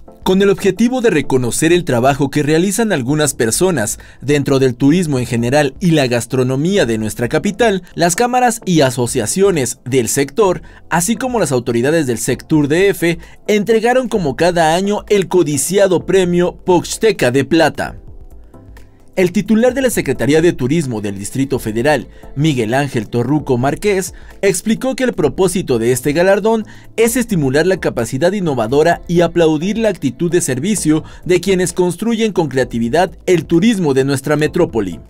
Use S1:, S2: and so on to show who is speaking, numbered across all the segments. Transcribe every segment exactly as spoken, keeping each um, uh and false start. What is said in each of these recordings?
S1: Con el objetivo de reconocer el trabajo que realizan algunas personas dentro del turismo en general y la gastronomía de nuestra capital, las cámaras y asociaciones del sector, así como las autoridades del Sectur D F, entregaron como cada año el codiciado premio Poxteca de Plata. El titular de la Secretaría de Turismo del Distrito Federal, Miguel Ángel Torruco Márquez, explicó que el propósito de este galardón es estimular la capacidad innovadora y aplaudir la actitud de servicio de quienes construyen con creatividad el turismo de nuestra metrópoli.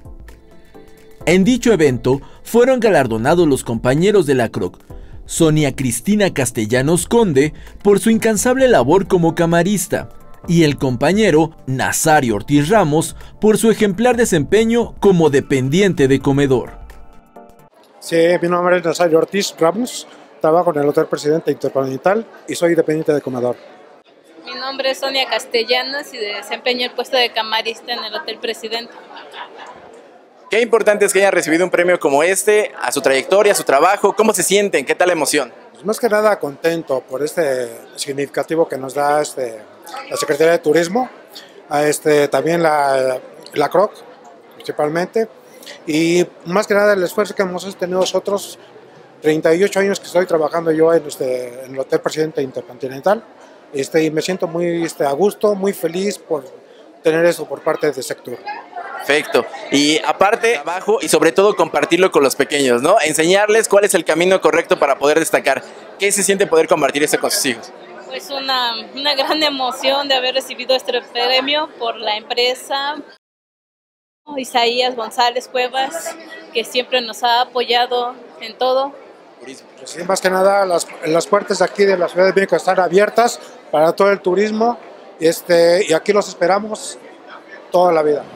S1: En dicho evento fueron galardonados los compañeros de la C R O C, Sonia Cristina Castellanos Conde, por su incansable labor como camarista, y el compañero Nazario Ortiz Ramos por su ejemplar desempeño como dependiente de comedor.
S2: Sí, mi nombre es Nazario Ortiz Ramos, trabajo en el Hotel Presidente Intercontinental y soy dependiente de comedor.
S3: Mi nombre es Sonia Castellanos y desempeño el puesto de camarista en el Hotel Presidente.
S4: Qué importante es que hayan recibido un premio como este, a su trayectoria, a su trabajo. ¿Cómo se sienten? ¿Qué tal la emoción?
S2: Pues más que nada contento por este significativo que nos da este, la Secretaría de Turismo, a este, también la, la C R O C principalmente, y más que nada el esfuerzo que hemos tenido nosotros, treinta y ocho años que estoy trabajando yo en, este, en el Hotel Presidente Intercontinental, este, y me siento muy este, a gusto, muy feliz por tener eso por parte del sector.
S4: Perfecto. Y aparte, trabajo y sobre todo compartirlo con los pequeños, ¿no? Enseñarles cuál es el camino correcto para poder destacar. ¿Qué se siente poder compartir esto con sus hijos?
S3: Pues una, una gran emoción de haber recibido este premio por la empresa Isaías González Cuevas, que siempre nos ha apoyado en todo.
S2: Pues sí, más que nada las, las puertas aquí de la Ciudad de México están abiertas para todo el turismo, este, y aquí los esperamos toda la vida.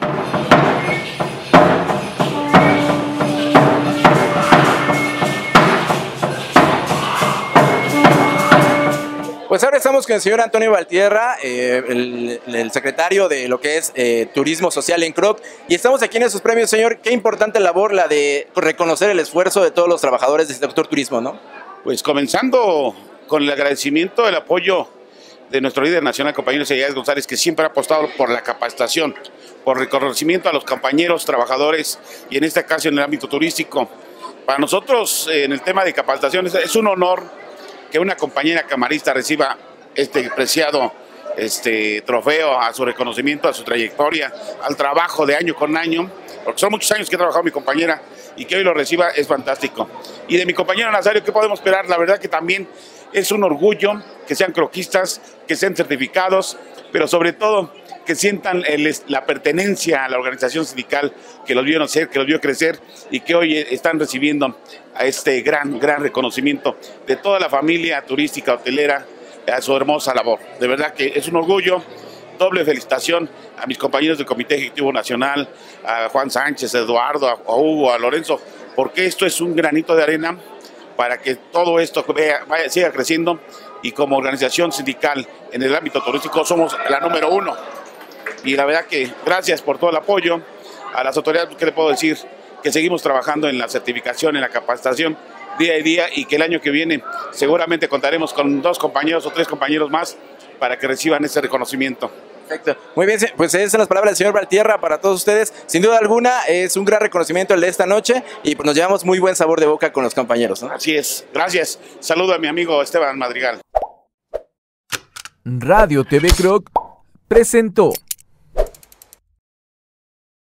S4: Pues ahora estamos con el señor Antonio Valtierra, eh, el, el secretario de lo que es eh, Turismo Social en C R O C, y estamos aquí en esos premios, señor. Qué importante labor la de reconocer el esfuerzo de todos los trabajadores del sector turismo, ¿no?
S5: Pues comenzando con el agradecimiento, el apoyo de nuestro líder nacional, compañero Isaías González, que siempre ha apostado por la capacitación, por reconocimiento a los compañeros trabajadores, y en este caso en el ámbito turístico. Para nosotros, en el tema de capacitación, es un honor que una compañera camarista reciba este preciado este, trofeo a su reconocimiento, a su trayectoria, al trabajo de año con año, porque son muchos años que ha trabajado mi compañera y que hoy lo reciba es fantástico. Y de mi compañero Nazario, ¿qué podemos esperar? La verdad que también es un orgullo que sean croquistas, que sean certificados, pero sobre todo que sientan el, la pertenencia a la organización sindical que los vio nacer, que los vio crecer y que hoy están recibiendo a este gran, gran reconocimiento de toda la familia turística hotelera a su hermosa labor. De verdad que es un orgullo, doble felicitación a mis compañeros del Comité Ejecutivo Nacional, a Juan Sánchez, a Eduardo, a Hugo, a Lorenzo, porque esto es un granito de arena para que todo esto vaya, vaya, siga creciendo, y como organización sindical en el ámbito turístico somos la número uno. Y la verdad que gracias por todo el apoyo a las autoridades. ¿Qué le puedo decir? Que seguimos trabajando en la certificación, en la capacitación día a día, y que el año que viene seguramente contaremos con dos compañeros o tres compañeros más para que reciban ese reconocimiento.
S4: Perfecto. Muy bien, pues esas son las palabras del señor Valtierra para todos ustedes. Sin duda alguna es un gran reconocimiento el de esta noche y nos llevamos muy buen sabor de boca con los compañeros, ¿no?
S5: Así es. Gracias. Saludo a mi amigo Esteban Madrigal.
S1: Radio T V C R O C presentó.